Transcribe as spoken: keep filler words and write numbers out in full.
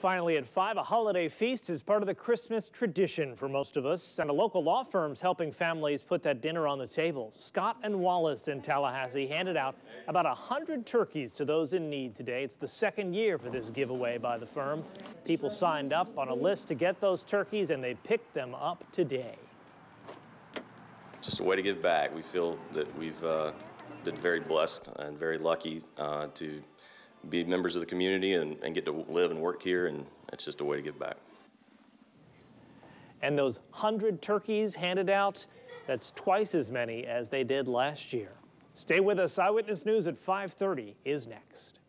Finally at five, a holiday feast is part of the Christmas tradition for most of us, and a local law firm's helping families put that dinner on the table. Scott and Wallace in Tallahassee handed out about one hundred turkeys to those in need today. It's the second year for this giveaway by the firm. People signed up on a list to get those turkeys, and they picked them up today. Just a way to give back. We feel that we've uh, been very blessed and very lucky uh, to be members of the community and, and get to live and work here, and it's just a way to give back. And those one hundred turkeys handed out, that's twice as many as they did last year. Stay with us. Eyewitness News at five thirty is next.